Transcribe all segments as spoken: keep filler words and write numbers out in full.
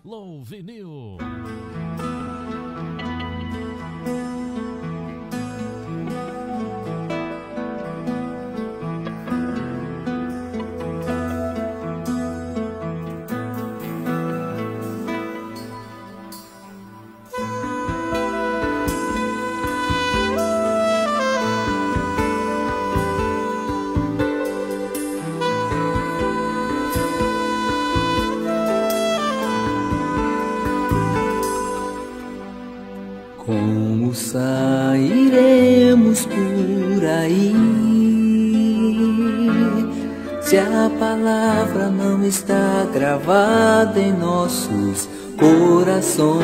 Low Vinil. Como sairemos por aí, se a palavra não está gravada em nossos corações?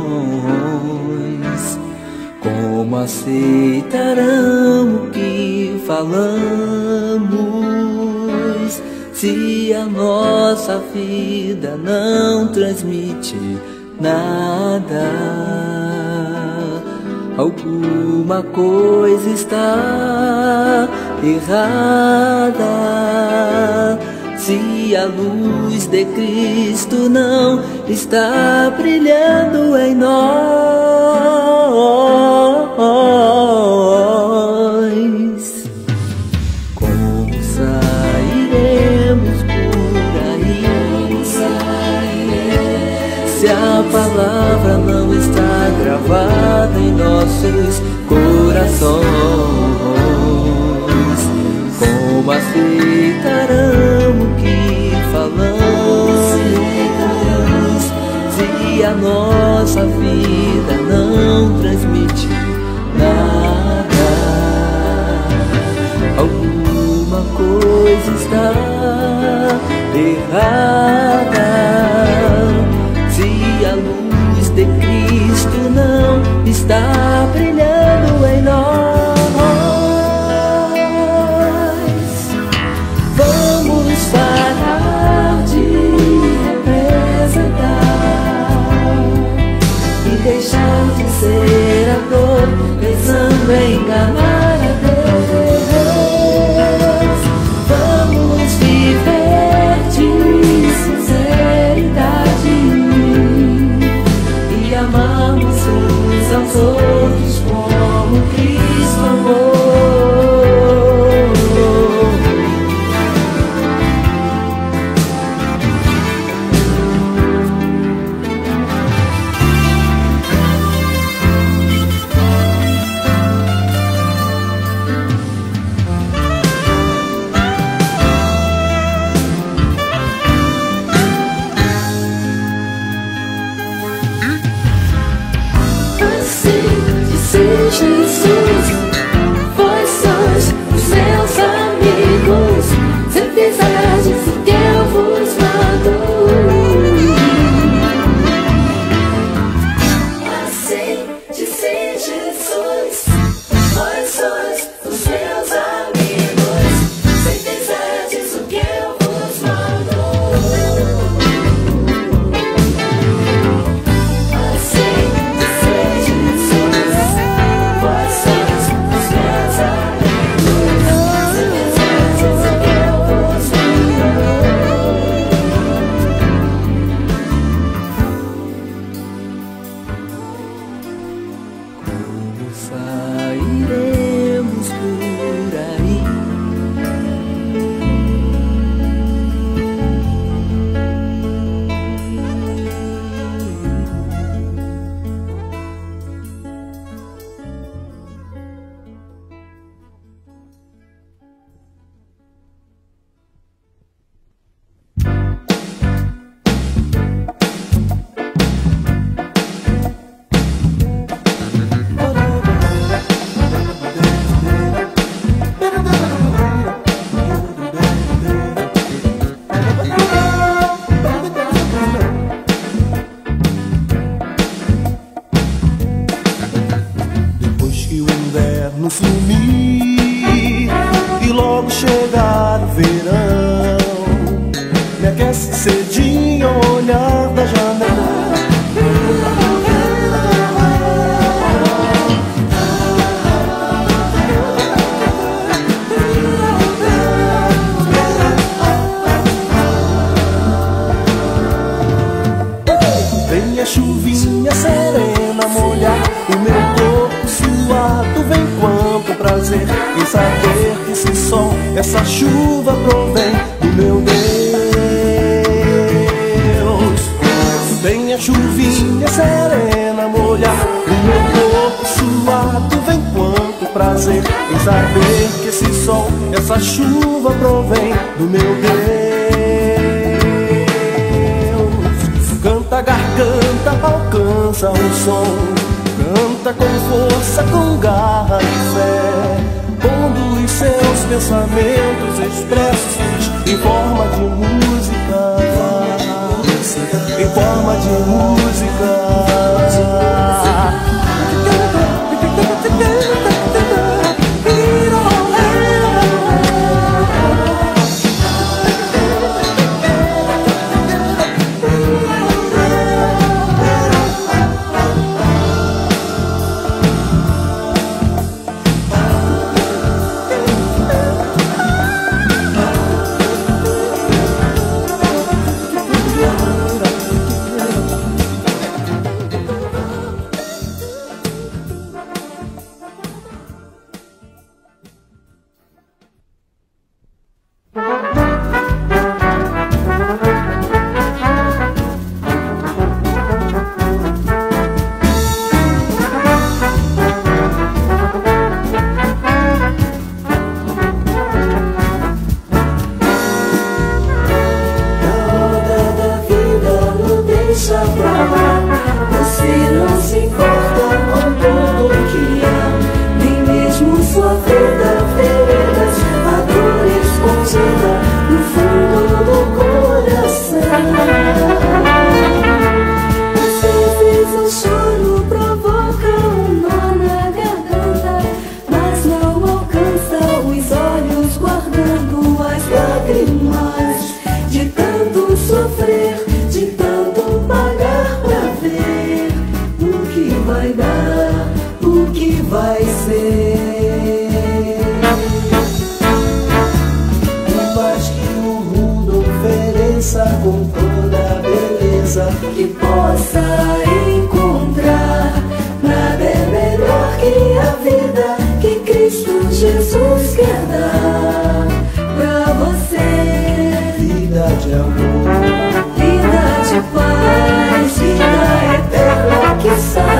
Como aceitarão o que falamos, se a nossa vida não transmite nada? Alguma coisa está errada, se a luz de Cristo não está brilhando em nós. Como sairemos por aí, se a palavra não está gravada em nossos corações? Como aceitarão o que falamos, se a nossa vida não transmite nada? Alguma coisa está errada, se a luz de Cristo não está brilhando em nós. Vamos parar de representar e deixar de ser ator, pensando em enganar a Deus. Vamos viver de sinceridade e amarmos uns aos outros como Cristo amou. Jesus, vós sois os meus amigos, se fizerdes o que eu vos mando. Assim disse Jesus, vós sois os meus amigos, se fizerdes o que eu vos mando. Assim disse Jesus, vós chuvinha serena molhar o meu corpo suado. Vem quanto prazer em saber que esse sol, essa chuva provém do meu Deus. Vem a chuvinha serena molhar o meu corpo suado. Vem quanto prazer em saber que esse sol, essa chuva provém do meu Deus. Canta a garganta, alcança o som, canta com força, com garra e fé, pondo os seus pensamentos expressos em forma de música, em forma de música. Que possa encontrar, nada é melhor que a vida que Cristo Jesus quer dar pra você. Vida de amor, vida de paz, vida eterna que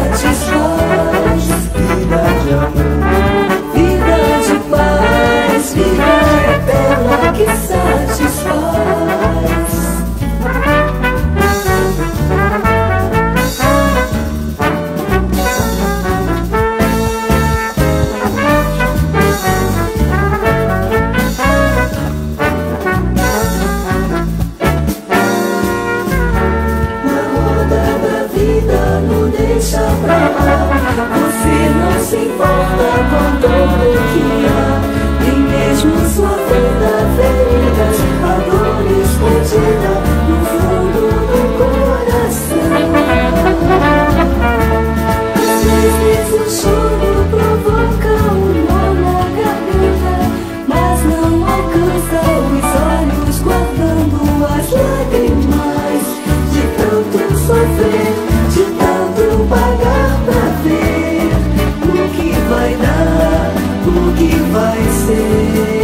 satisfaz. vida de amor, vida de paz, vida eterna que satisfaz. Você não se importa com tudo que há, nem mesmo sua vida feridas, a dor escondida no fundo do coração. Às vezes o choro provoca um nó na garganta, mas não alcança os olhos, guardando as lágrimas de tanto sofrer, de tanto pagar pra ver o que vai dar, o que vai ser.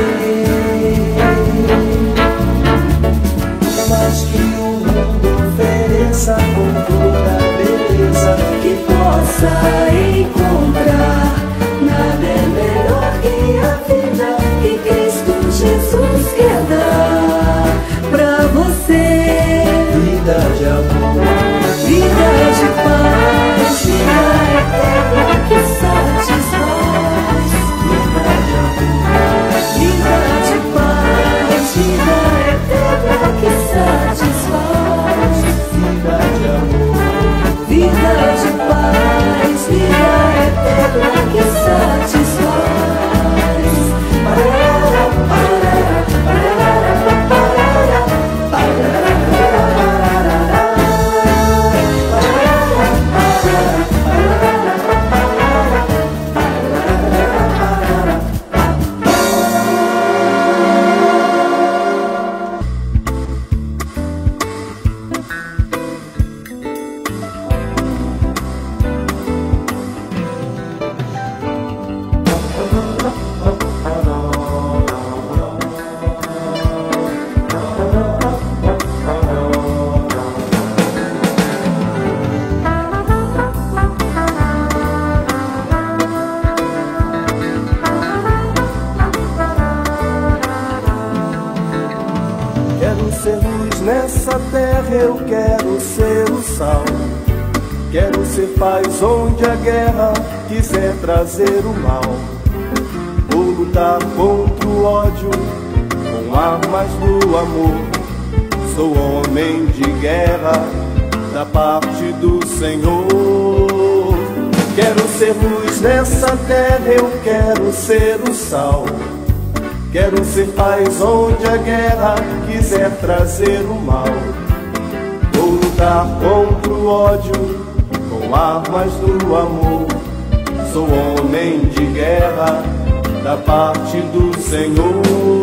mas que o mundo ofereça com toda a beleza Que possa encontrar, nada é melhor que a vida que Cristo Jesus quer dar pra você. vida de amor, Vida de paz, vida eterna que satisfaz. vida de amor, Vida de paz, vida eterna que satisfaz. vida de amor, Vida de paz, vida eterna que satisfaz. Parará, parará, parará, parará, parará, parará. nessa terra eu quero ser o sal. Quero ser paz onde a guerra quiser trazer o mal. Vou lutar contra o ódio com armas do amor. Sou homem de guerra da parte do Senhor. Quero ser luz nessa terra, eu quero ser o sal. Quero ser paz onde a guerra quiser trazer o mal. Vou lutar contra o ódio com armas do amor. Sou homem de guerra da parte do Senhor.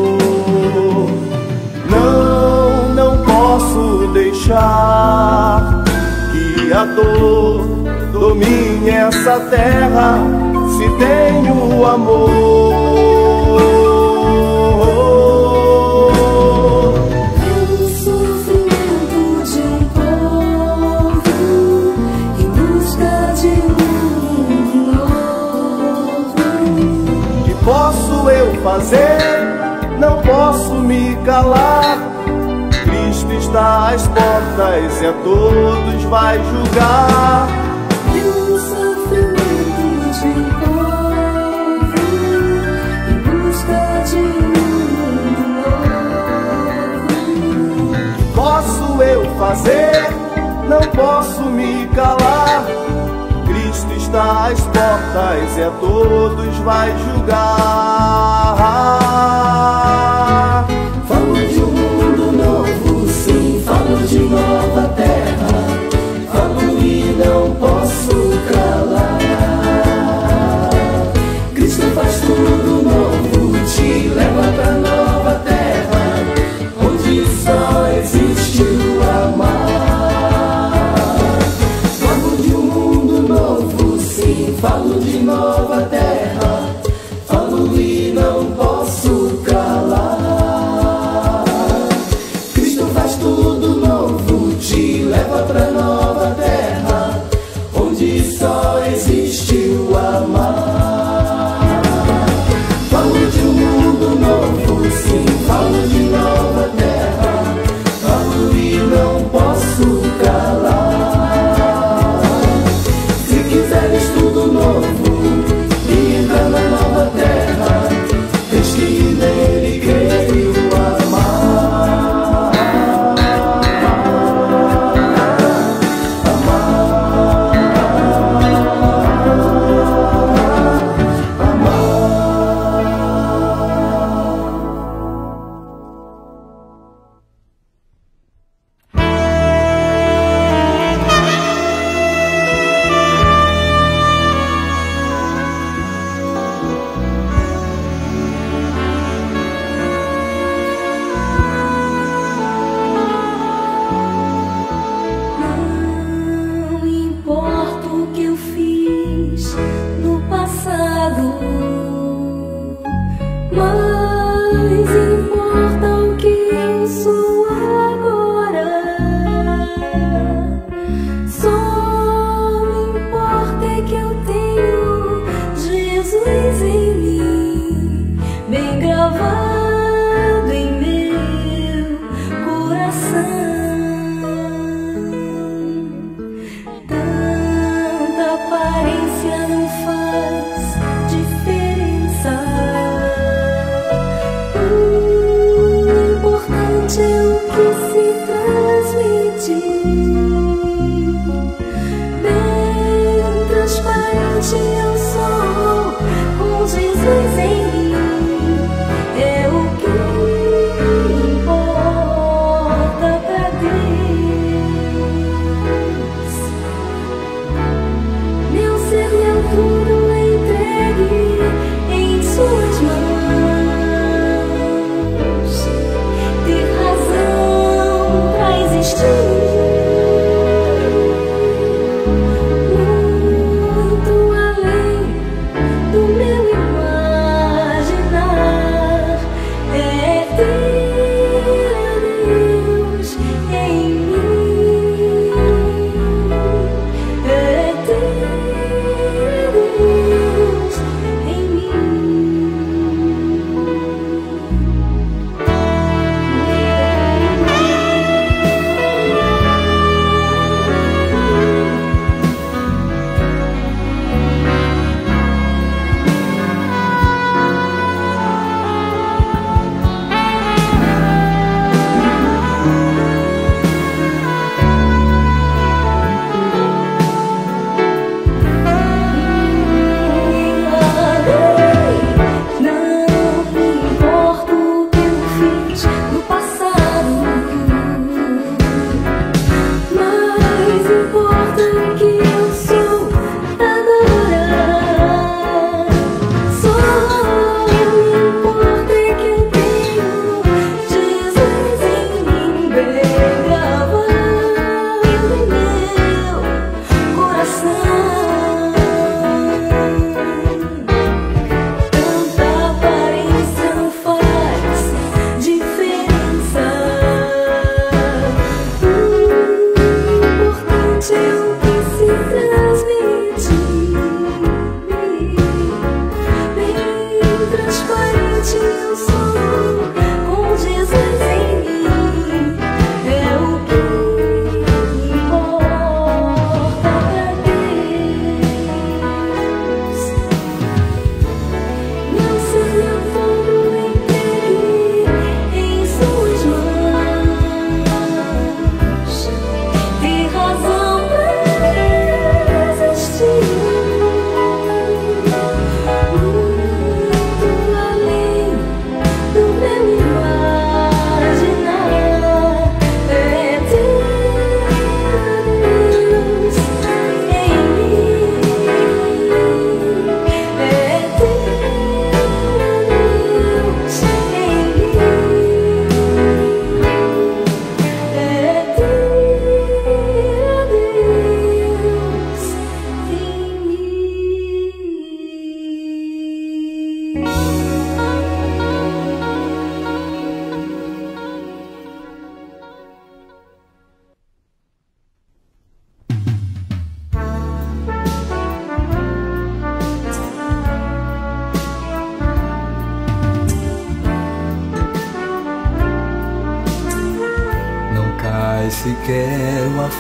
Não, não posso deixar que a dor domine essa terra se tenho amor. O sofrimento de um povo em busca de um mundo novo. Que posso eu fazer? Não posso me calar. Cristo está às portas e a todos vai julgar. E o sofrimento de um povo em busca de um mundo novo. Que posso eu fazer? Não posso me calar. Cristo está às portas e a todos vai julgar. Falo de um mundo novo, sim, falo de nova terra. Falo e não posso calar. Cristo faz tudo novo, te leva pra nova terra, onde só existe o amar. Falo de um mundo novo, sim, falo de nova terra. Falo e não posso calar. Cristo faz tudo novo, te leva pra nova terra, onde só existe o amar. Falo de um mundo novo, sim, falo de nova terra. Falo e não posso calar. Se quiseres tudo novo e entrar na nova terra, tens que nele crer e o amar. Não importa o que eu fiz no passado, mas importa o que eu sou agora. Só me importa é que eu tenho Jesus em mim, bem gravado em meu coração. Tanta aparência não faz diferença. O importante é o que se transmite bem transparente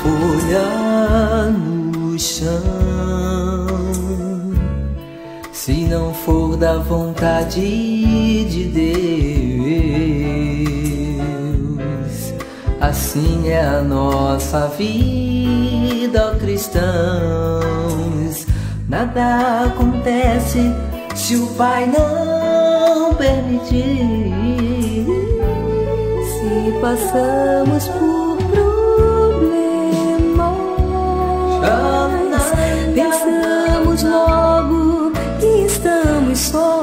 folha no chão. Se não for da vontade de Deus, assim é a nossa vida, ó cristãos. Nada acontece se o Pai não permitir. Se passamos por problemas, pensamos logo que estamos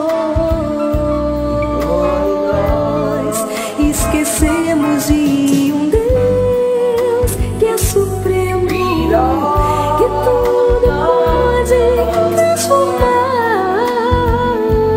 sós. Esquecemos de um Deus que é supremo, que tudo pode transformar.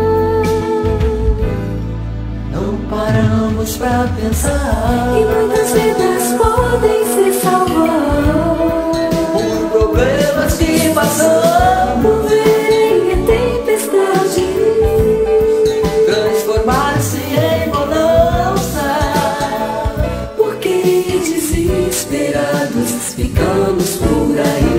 Não paramos pra pensar e muitas vidas podem se salvar por problemas que passamos, por verem a tempestade transformar-se em bonança. Porque desesperados ficamos por aí.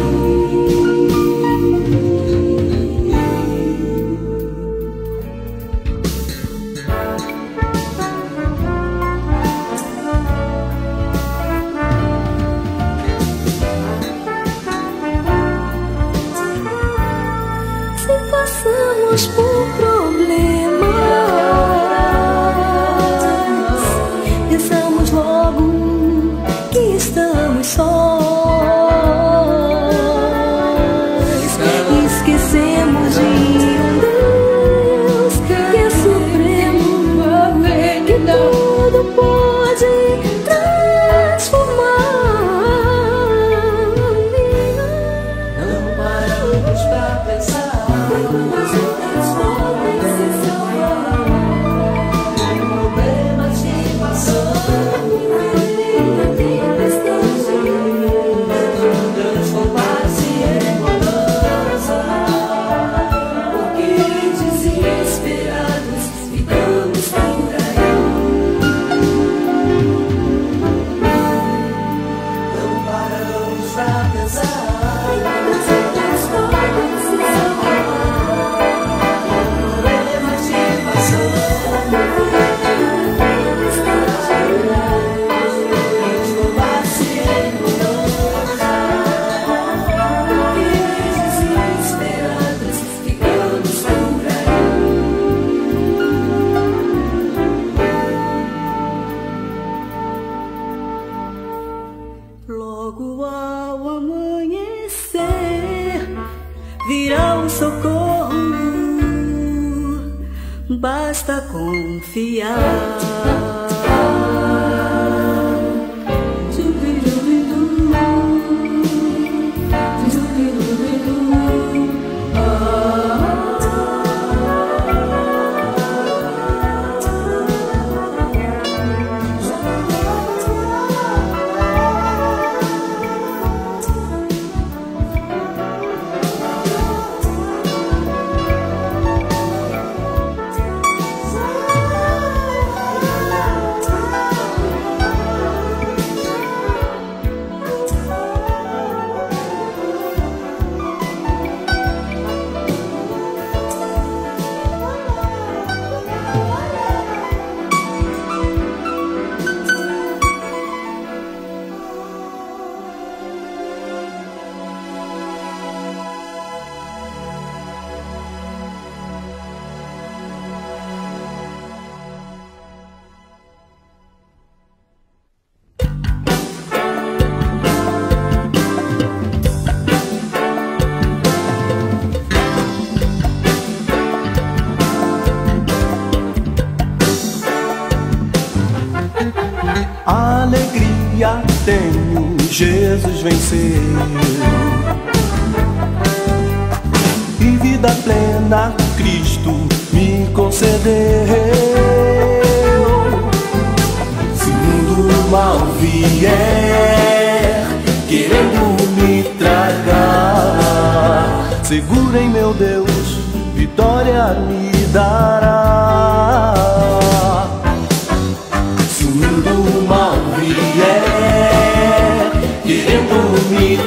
Passamos por problemas, pensamos logo que estamos sós. Esquecemos de um Deus que é supremo, que tudo pode transformar. Não paramos pra pensar. Muitas vidas podem se salvar por problemas que passamos, por a tempestade transformar-se em bonança. Porque desesperados ficamos por aí. Não paramos pra pensar. Muitas vidas podem se salvar. Logo ao amanhecer virá o socorro, basta confiar. Alegria tenho, Jesus venceu, e vida plena Cristo me concedeu. Se o mundo mal vier querendo me tragar, seguro em meu Deus, vitória me dará. Se o mundo mal vier querendo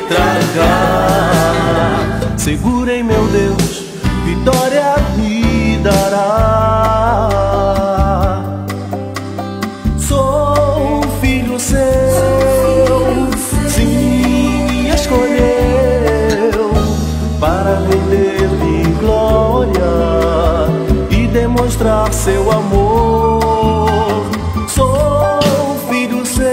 tragar. Segura em meu Deus, vitória me dará. Sou filho seu, sim, me escolheu para render-lhe glória e demonstrar seu amor. Sou filho seu,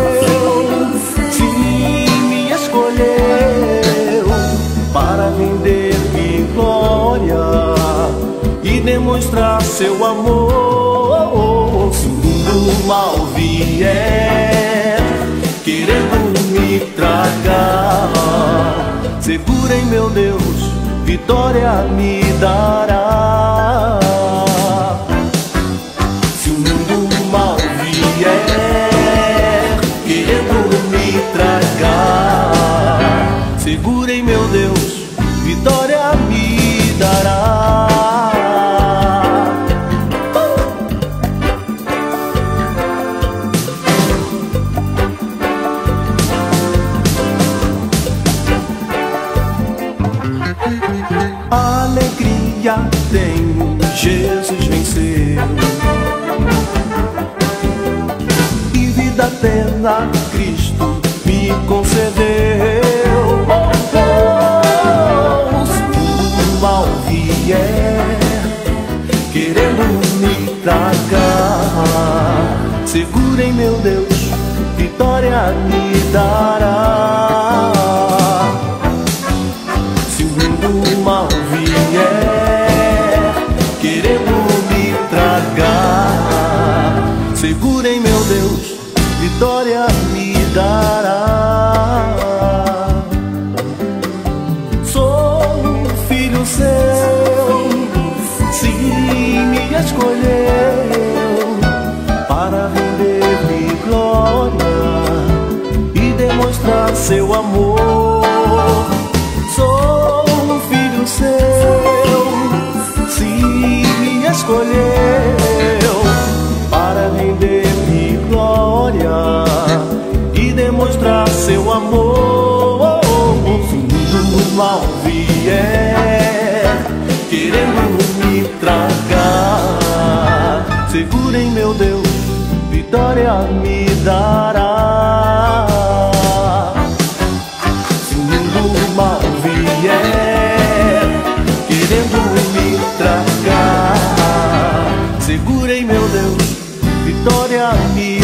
sim, me escolheu para render-lhe glória e demonstrar seu amor. Se o mundo mal vier querendo me tragar, segura em meu Deus, vitória me dará. Se o mundo mal vier querendo me tragar, segura em meu Deus, vitória me dará. Alegria tenho, Jesus venceu, e vida eterna Cristo me concedeu. Oh, oh, se o mal vier querendo me tragar, segura em meu Deus, vitória me dará. Se o mundo mal vier querendo me tragar, segura em meu Deus, vitória me dará. Sou filho seu, sim, me escolheu para render-lhe glória e demonstrar seu amor. Sou filho seu, sim, me escolheu para render-lhe glória e demonstrar seu amor. Se o mundo mal vier querendo me tragar, segura em meu Deus, vitória me dará. Se o mundo mal vier querendo me tragar, segura em meu Deus, vitória me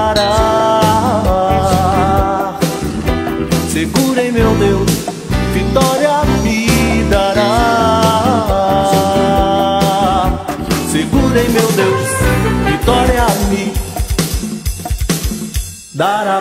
dará. Segura em meu Deus, vitória me dará. Segura em meu Deus, vitória me dará.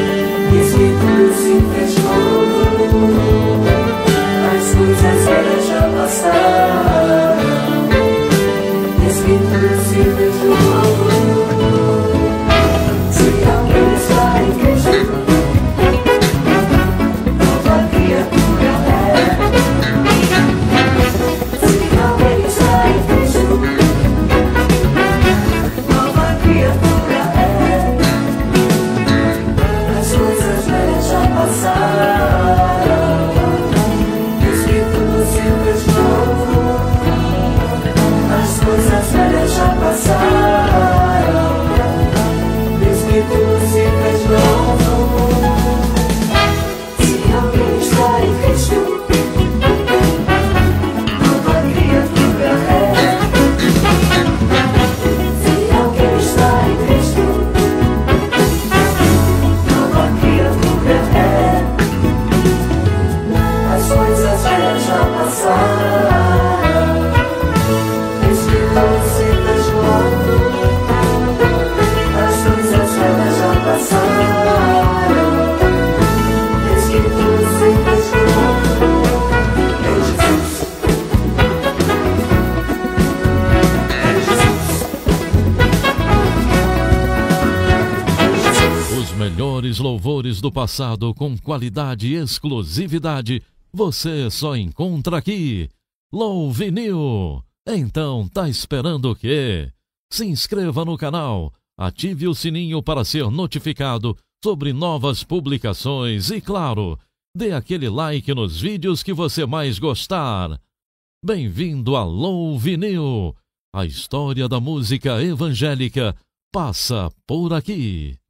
Se fez novo, as coisas velhas coisas velhas já passaram. Desde que você fez voando, as coisas velhas já passaram. Desde que você fez voando, é Jesus. Os melhores louvores do passado com qualidade e exclusividade você só encontra aqui. Louvinil. Então tá esperando o quê? Se inscreva no canal, ative o sininho para ser notificado sobre novas publicações e, claro, dê aquele like nos vídeos que você mais gostar. Bem-vindo a Louvinil. A história da música evangélica passa por aqui.